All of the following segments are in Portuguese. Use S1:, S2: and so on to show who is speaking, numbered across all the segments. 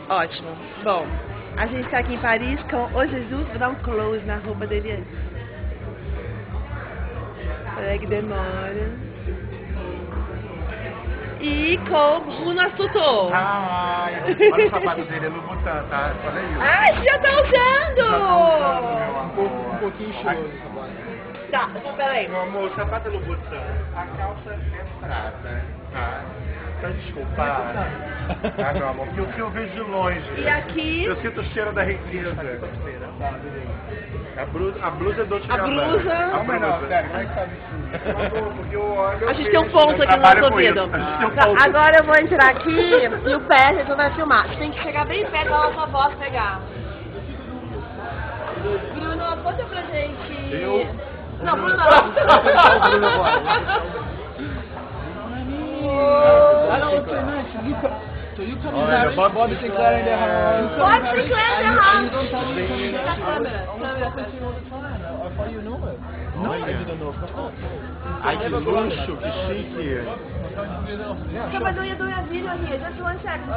S1: Ótimo. Bom, a gente está aqui em Paris com o Jesus. Vou dar um close na roupa dele antes. Olha que demora. E com Bruno Assuntor.
S2: Ai, olha o sapato dele, é Louboutin, tá? Olha isso.
S1: Ah, você já tá usando!
S2: Já tá usando, meu amor.
S3: Um pouquinho estiloso essa bota.
S1: Tá, peraí.
S2: Meu amor, o sapato é Louboutin, a calça é prata, tá? Tá desculpado. Ah, meu amor, porque o que eu vejo de longe.
S1: E aqui?
S2: Eu sinto o cheiro da riqueza.
S3: Tá, beleza.
S2: A blusa é Dolce
S1: A
S2: Gabbana.
S1: blusa?
S2: A
S3: Calma aí, não,
S2: blusa.
S3: pera, como é que tá vestido?
S2: Porque eu olho.
S1: A gente tem um ponto aqui no
S2: trabalho
S1: nosso
S2: com isso.
S1: ouvido.
S2: A gente tem um
S1: Tá,
S2: ponto.
S1: agora eu vou entrar aqui e o Peterson vai filmar. Você tem que chegar bem perto da nossa voz pegar. Bruno, conta pra gente.
S2: Eu?
S1: Não, Bruno
S3: Bruno
S1: não.
S3: I don't say nice. So you come in Paris, Bobby Sinclair in the house.
S1: Bobby Sinclair in the house.
S3: You don't tell me coming
S1: Tá
S3: down.
S1: câmera.
S3: All the time. I thought you know it. No, I didn't know.
S2: Ai, que luxo, que chique.
S3: Yeah,
S1: So, but do you do a video here? Just one second.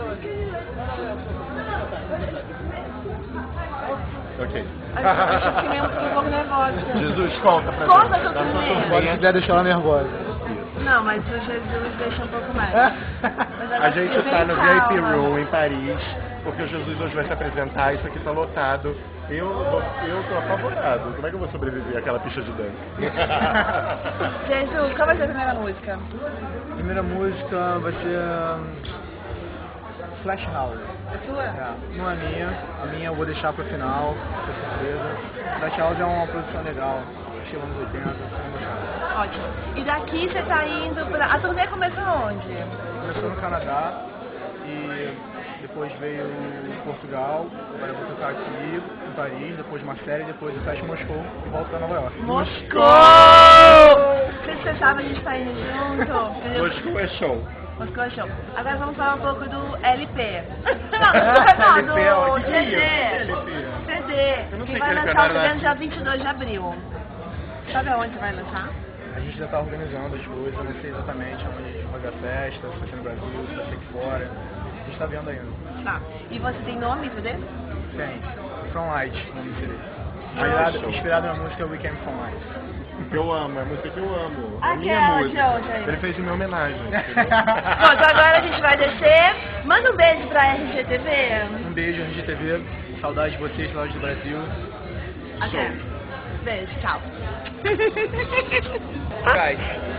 S2: Ok.
S1: Eu fiquei um pouco nervosa.
S2: Jesus, conta pra
S1: Conta
S2: gente.
S1: que eu tô
S2: Dá sua
S1: vendo.
S3: Pode quiser deixar ela nervosa.
S1: Não, mas o Jesus deixa um pouco mais. Mas
S2: A
S1: agora
S2: gente
S1: fica
S2: tá
S1: bem
S2: no VIP
S1: calma.
S2: Room em Paris, porque o Jesus hoje vai se apresentar, isso aqui tá lotado. Eu tô apavorado. Como é que eu vou sobreviver àquela pista de dança?
S1: Jesus, qual vai ser a primeira música?
S3: A primeira música vai ser Flash House.
S1: A sua?
S3: É, não é minha. A minha eu vou deixar pro final, pra surpresa. Flash House é uma produção legal, estilo anos 80, vamos gostar.
S1: Ótimo. E daqui você tá indo pra... A turnê começou onde?
S3: Começou no Canadá e depois veio em Portugal, agora eu vou tocar aqui em Paris, depois Marseille, depois eu fecho em Moscou e volto pra Nova York.
S1: Moscou! Não sei se você sabe, a gente tá indo junto.
S2: Moscou é show.
S1: Moscou é show. Agora vamos falar um pouco do LP. Não, do CD. CD.
S2: Eu não sei
S1: Que vai
S2: que
S1: lançar
S2: canal
S1: o CD
S2: era.
S1: no dia 22 de abril. Sabe aonde você vai lançar?
S3: A gente já está organizando as coisas, eu não sei exatamente onde a gente vai fazer a festa, se vai ser no Brasil, se vai ser aqui fora. A gente está vendo ainda.
S1: Tá. E você tem nome pra dele?
S3: Tem. From Light, o nome dele.
S2: show.
S3: Inspirado na música Weekend From Light.
S2: Eu amo, é a música que eu amo.
S1: Ah,
S2: É
S1: que
S2: minha
S1: é onde,
S2: música.
S1: onde aí?
S2: Ele fez em minha homenagem.
S1: Bom, então agora a gente vai descer. Manda um beijo pra RGTV.
S3: Um beijo, RGTV. Saudade de vocês, saudade do Brasil.
S1: Até. Beijo, tchau.
S3: Guys.